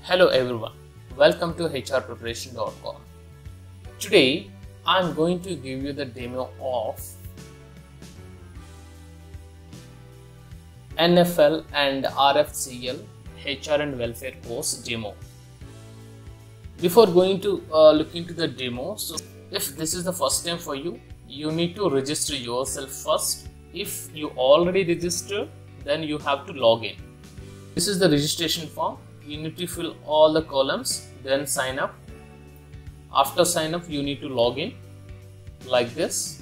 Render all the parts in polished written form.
Hello everyone, welcome to hrpreparation.com. Today I am going to give you the demo of NFL and RFCL HR and Welfare course demo. Before going to look into the demo, so if this is the first time for you, you need to register yourself first. If you already registered, then you have to log in. This is the registration form. You need to fill all the columns, then sign up. After sign up, you need to log in like this.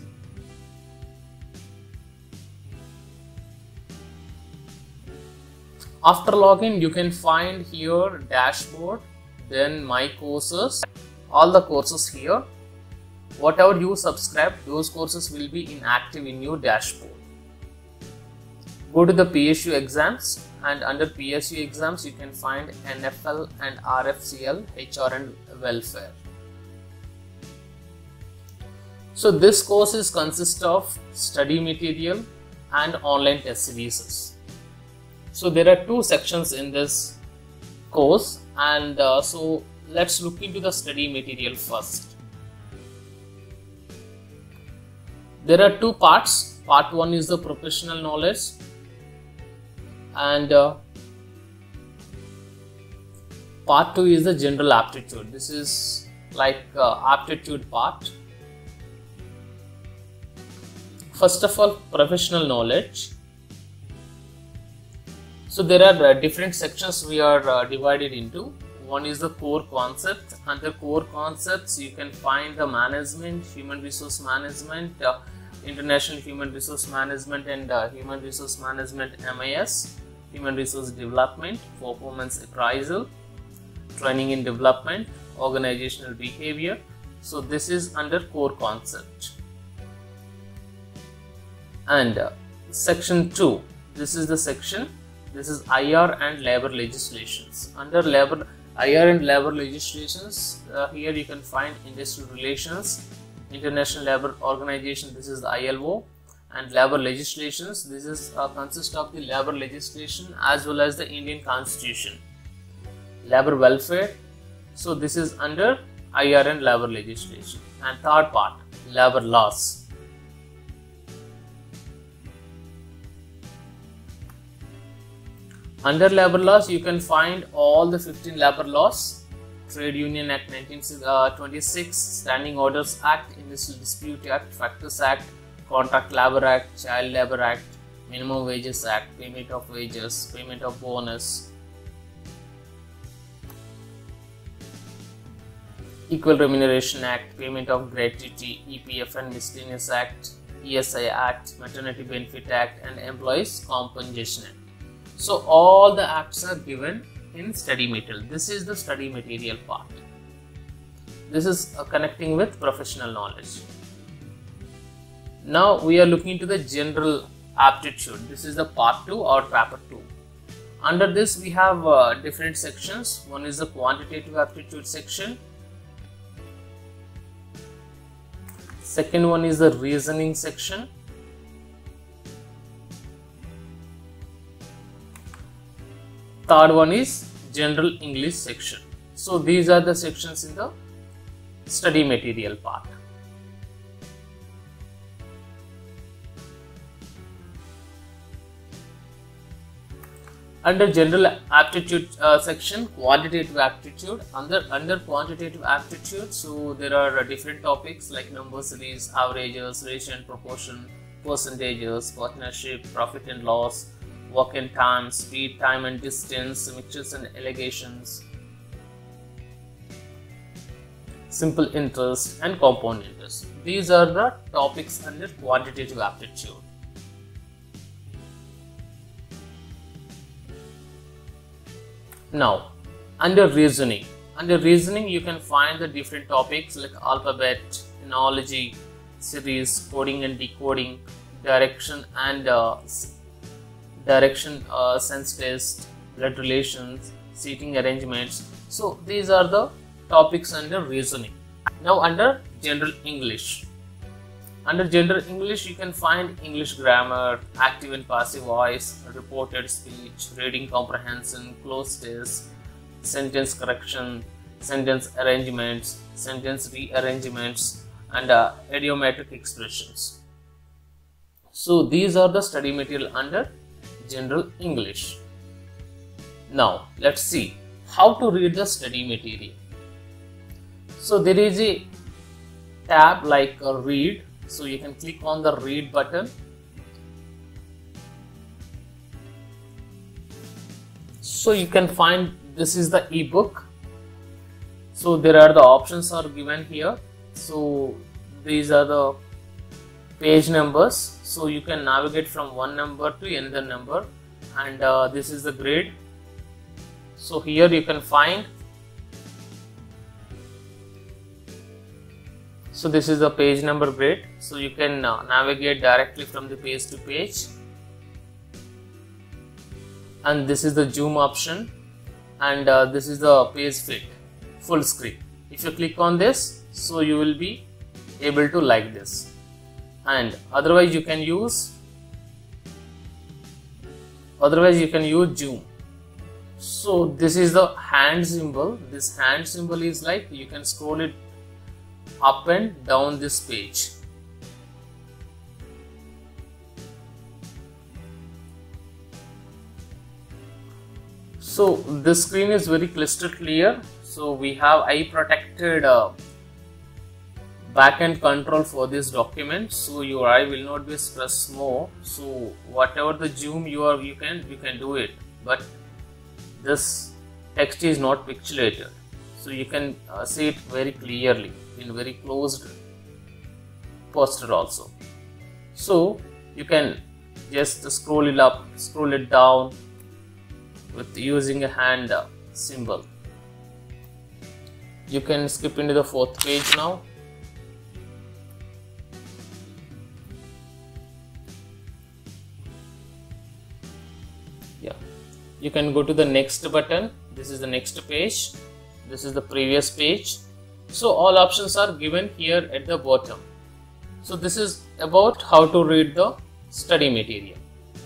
After login, you can find here dashboard, then my courses, all the courses here. Whatever you subscribe, those courses will be inactive in your dashboard. Go to the PSU exams, and under PSU exams you can find NFL and RFCL HR and Welfare. So this course consists of study material and online test series. So there are two sections in this course, and so let's look into the study material first. There are two parts. Part 1 is the professional knowledge, and part 2 is the general aptitude. This is like aptitude part. First of all, professional knowledge. So there are different sections we are divided into. One is the core concept. Under core concepts you can find the management, human resource management, international human resource management, and human resource management MIS, human resource development, performance appraisal, training and development, organizational behavior. So this is under core concept. And section 2, this is the section, this is IR and labor legislations. Under IR and labor legislations, here you can find industrial relations, International Labour Organization, this is the ILO, and labor legislations, this is consists of the labor legislation as well as the Indian Constitution. Labor welfare, so this is under IR and labor legislation. And third part, labor laws. Under labor laws you can find all the 15 labor laws: Trade Union Act 1926, Standing Orders Act, Industrial Dispute Act, Factors Act, Contract Labor Act, Child Labor Act, Minimum Wages Act, Payment of Wages, Payment of Bonus, Equal Remuneration Act, Payment of Gratuity, EPF and Miscellaneous Act, ESI Act, Maternity Benefit Act, and Employees Compensation Act. So all the acts are given in study material. This is the study material part. This is connecting with professional knowledge. Now we are looking into the general aptitude. This is the part 2 or paper 2. Under this we have different sections. One is the quantitative aptitude section. Second one is the reasoning section. Third one is general English section. So these are the sections in the study material part. Under general aptitude section, quantitative aptitude. Under quantitative aptitude, so there are different topics like number series, averages, ratio and proportion, percentages, partnership, profit and loss, work and time, speed, time and distance, mixtures and allegations, simple interest and compound interest. These are the topics under quantitative aptitude. Now under reasoning. Under reasoning you can find the different topics like alphabet, analogy, series, coding and decoding, direction and sense test, blood relations, seating arrangements. So these are the topics under reasoning. Now under general English. Under general English, you can find English grammar, active and passive voice, reported speech, reading comprehension, close test, sentence correction, sentence arrangements, sentence rearrangements, and idiomatic expressions. So these are the study material under General English. Now let's see how to read the study material. So there is a tab like read, so you can click on the read button. So you can find this is the ebook. So there are the options are given here. So these are the page numbers. So you can navigate from one number to another number, and this is the grade. So here you can find. So this is the page number grade. So you can navigate directly from the page to page. And this is the zoom option, and this is the page fit full screen. If you click on this, so you will be able to like this, and otherwise you can use zoom. So this is the hand symbol. This hand symbol is like you can scroll it up and down this page. So this screen is very crystal clear. So we have eye protected backend control for this document. So your eye will not be stressed more. So whatever the zoom you can do it. But this text is not pixelated. So you can see it very clearly in very closed poster also. So you can just scroll it up, scroll it down with using a hand symbol. You can skip into the 4th page now. Yeah, you can go to the next button. This is the next page. This is the previous page. So all options are given here at the bottom. So this is about how to read the study material.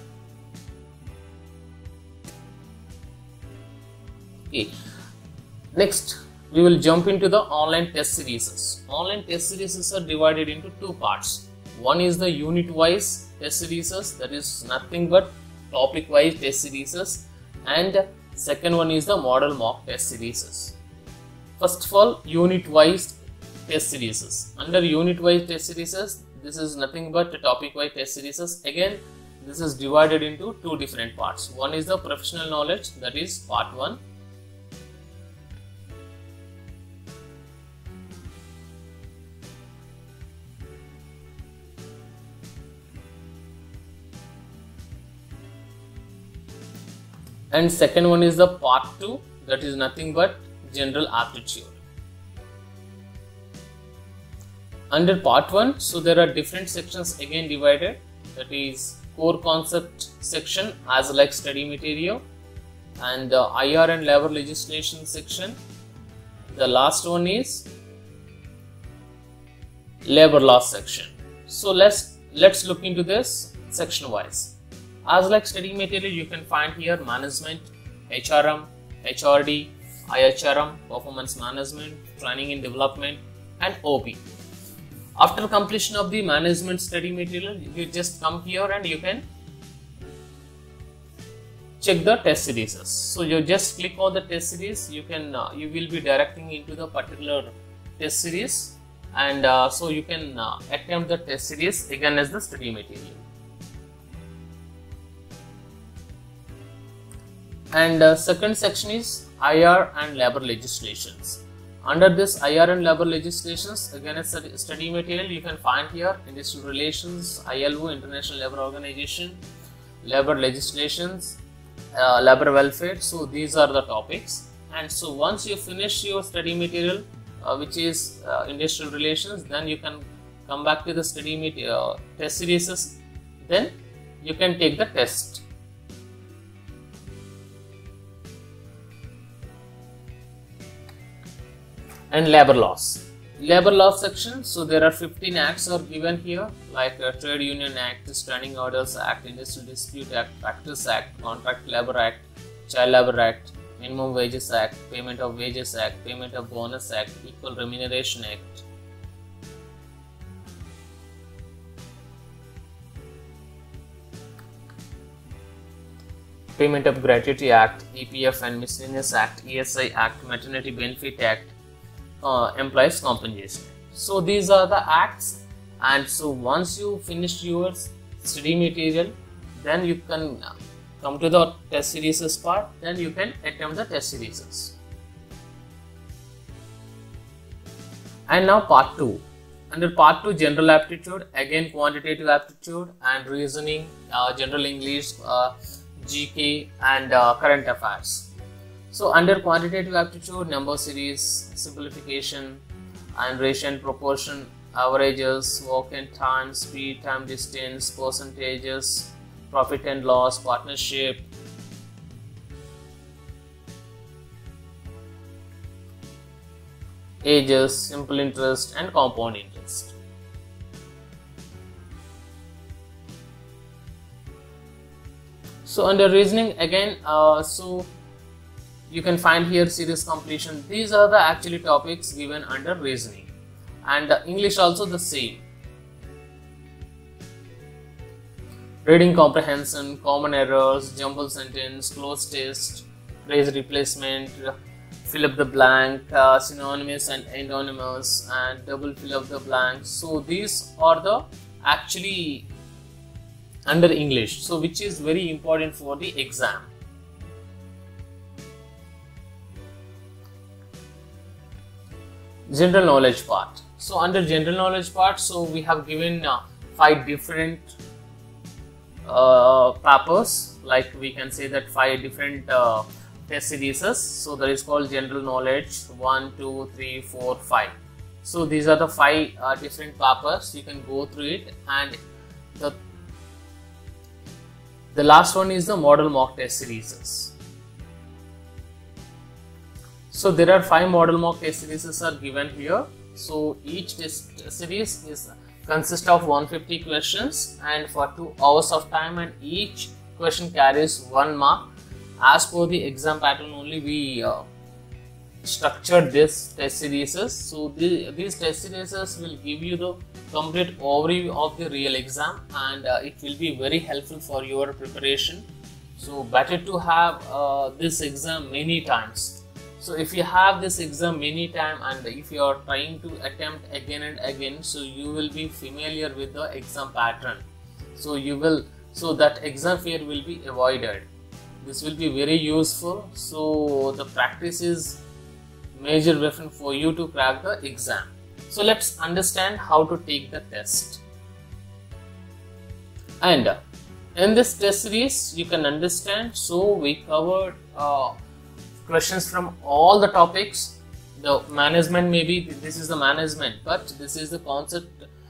Okay. Next, we will jump into the online test series. Online test series are divided into two parts. One is the unit-wise test series, that is nothing but topic-wise test series, and second one is the model mock test series. First of all, unit-wise test series. Under unit-wise test series, this is nothing but topic-wise test series. Again, this is divided into two different parts. One is the professional knowledge, that is part 1. And second one is the part 2, that is nothing but general aptitude. Under part 1, so there are different sections again divided, that is core concept section as like study material, and IR and labor legislation section. The last one is labor law section. So let's look into this section wise. As like study material, you can find here management, HRM, HRD, IHRM, performance management, training and development, and OB. After completion of the management study material, you just come here and you can check the test series. So you just click on the test series. You will be directing into the particular test series, and so you can attempt the test series again as the study material. And second section is IR and labor legislations. Under this IR and labor legislations, again as study material, you can find here industrial relations, ILO, International Labour Organization, labor legislations, labor welfare. So these are the topics. And so once you finish your study material, which is industrial relations, then you can come back to the study material test series. Then you can take the test. And labor laws. Labor law section, so there are 15 acts are given here, like Trade Union Act, Standing Orders Act, Industrial Dispute Act, Practice Act, Contract Labor Act, Child Labor Act, Minimum Wages Act, Payment of Wages Act, Payment of Bonus Act, Equal Remuneration Act. Payment of Gratuity Act, EPF and Miscellaneous Act, ESI Act, Maternity Benefit Act, Employees Compensation. So these are the acts, and so once you finish your study material, then you can come to the test series part, then you can attempt the test series. And now part 2. Under part 2, general aptitude, again quantitative aptitude and reasoning, general English, GK and current affairs. So under quantitative aptitude, number series, simplification and ratio and proportion, averages, walk and time, speed, time, distance, percentages, profit and loss, partnership, ages, simple interest and compound interest. So under reasoning again, so you can find here series completion. These are the actually topics given under reasoning, and English also the same. Reading comprehension, common errors, jumble sentence, close test, phrase replacement, fill up the blank, synonymous and antonyms, and double fill up the blank. So these are the actually under English, so which is very important for the exam. General knowledge part. So under general knowledge part, so we have given 5 different papers, like we can say that 5 different test series. So that is called general knowledge 1, 2, 3, 4, 5. So these are the 5 different papers. You can go through it, and the last one is the model mock test series. So there are 5 model mock test series are given here. So each test series consists of 150 questions and for 2 hours of time, and each question carries 1 mark. As per the exam pattern only we structured this test series. So these test series will give you the complete overview of the real exam, and it will be very helpful for your preparation. So better to have this exam many times. So if you have this exam many times, and if you are trying to attempt again and again, so you will be familiar with the exam pattern. So that exam fear will be avoided. This will be very useful. So the practice is major weapon for you to crack the exam. So let's understand how to take the test. And in this test series you can understand, so we covered questions from all the topics. The management, maybe this is the management, but this is the concept,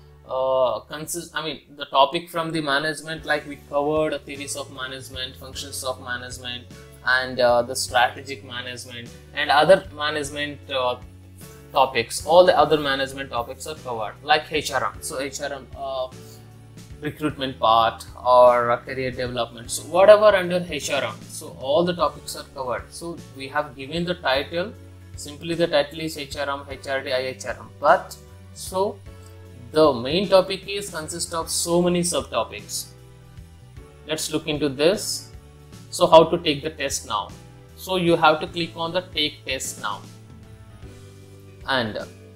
the topic from the management, like we covered theories of management, functions of management, and the strategic management and other management topics. All the other management topics are covered, like HRM. So HRM, recruitment part or career development. So whatever under HRM, so all the topics are covered. So we have given the title, simply the title is HRM, HRD, IHRM. But so the main topic consists of so many subtopics. Let's look into this. So how to take the test now? So you have to click on the take test now, and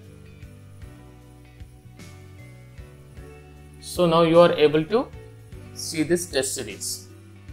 so now you are able to see this test series.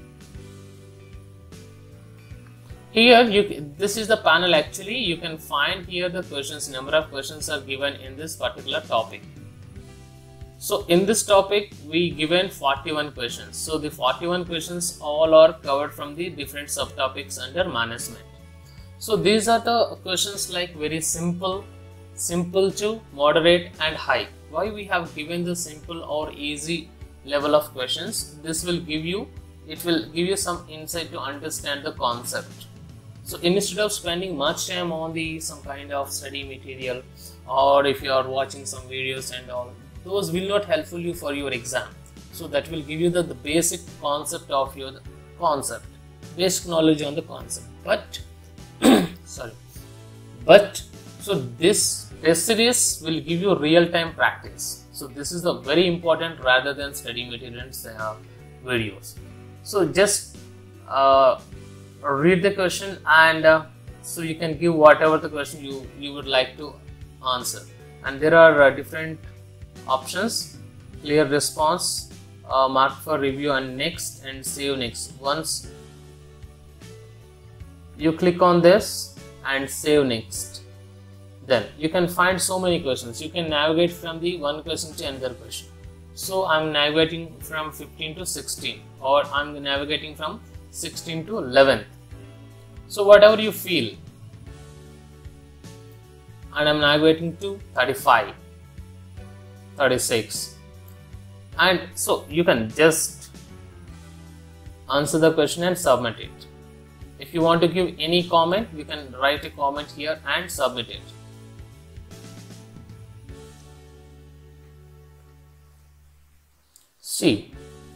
Here this is the panel. Actually you can find here the questions, number of questions are given in this particular topic. So in this topic we given 41 questions. So the 41 questions all are covered from the different subtopics under management. So these are the questions like very simple to moderate and high. Why we have given the simple or easy level of questions? This will give you, it will give you some insight to understand the concept. So instead of spending much time on some kind of study material, or if you are watching some videos and all, those will not helpful you for your exam. So that will give you the basic concept of your concept, basic knowledge on the concept. But sorry. But so this test series will give you real-time practice. So this is the very important rather than study materials videos. So just read the question, and so you can give whatever the question you would like to answer. And there are different options: clear response, mark for review, and next, and save next. Once you click on this and save next, then you can find so many questions. You can navigate from the one question to another question. So I'm navigating from 15 to 16, or I'm navigating from 16 to 11. So whatever you feel. And I'm navigating to 35, 36. And so you can just answer the question and submit it. If you want to give any comment, you can write a comment here and submit it. See,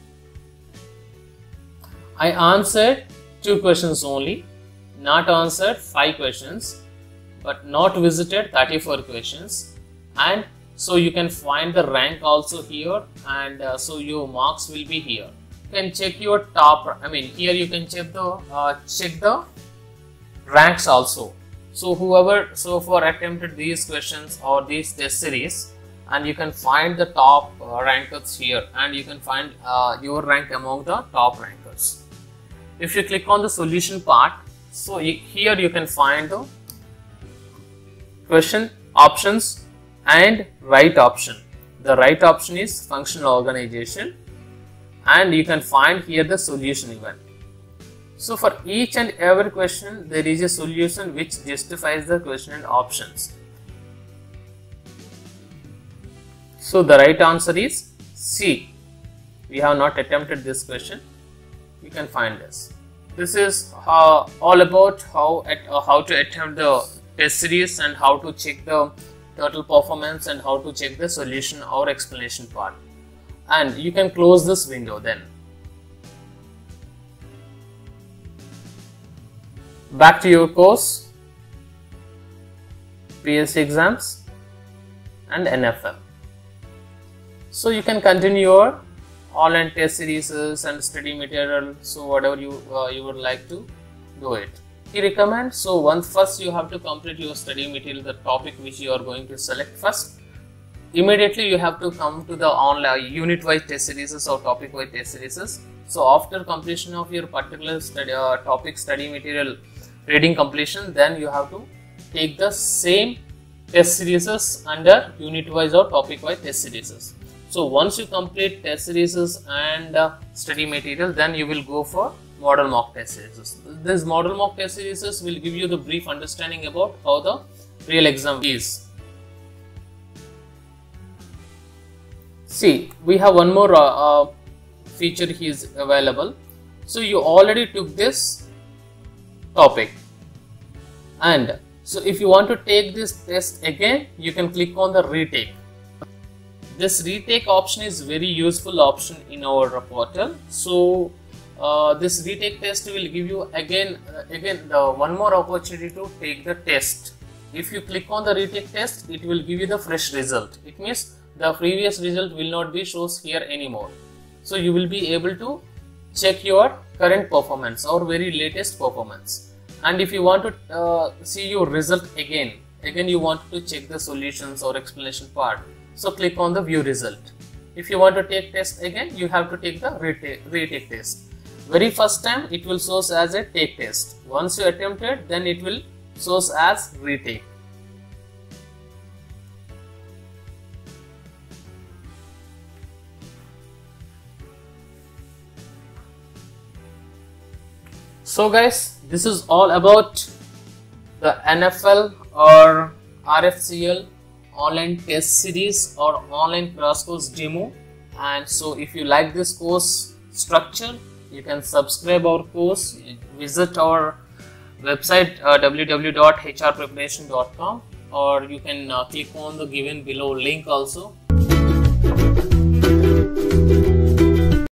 I answered 2 questions only, not answered 5 questions, but not visited 34 questions. And so you can find the rank also here, and so your marks will be here. You can check your top, here you can check the ranks also. So so far attempted these questions or these test series, and you can find the top rankers here, and you can find your rank among the top rankers. If you click on the solution part, so here you can find the question options and right option. The right option is functional organization, and you can find here the solution event. So for each and every question there is a solution which justifies the question and options. So the right answer is C. We have not attempted this question. You can find this. This is all about how to attempt the test series, and how to check the total performance, and how to check the solution or explanation part. And you can close this window then. Back to your course, PSC exams and NFL. So you can continue your online test series and study material. So whatever you would like to do it. He recommends, so first you have to complete your study material, the topic which you are going to select first. Immediately you have to come to the online unit-wise test series or topic-wise test series. So after completion of your particular topic study material reading completion, then you have to take the same test series under unit-wise or topic-wise test series. So once you complete test series and study material, then you will go for model mock test series. This model mock test series will give you the brief understanding about how the real exam is. See, we have one more feature is available. So you already took this topic, and so if you want to take this test again, you can click on the retake. This retake option is very useful option in our portal. So this retake test will give you again one more opportunity to take the test. If you click on the retake test, it will give you the fresh result. It means the previous result will not be shown here anymore. So you will be able to check your current performance or very latest performance. And if you want to see your result again you want to check the solutions or explanation part, so click on the view result. If you want to take test again, you have to take the retake test. Very first time it will show as a take test. Once you attempt it, then it will show as retake. So guys, this is all about the NFL or RFCL online test series or online crash course demo. And so if you like this course structure, you can subscribe our course, visit our website www.hrpreparation.com, or you can click on the given below link also.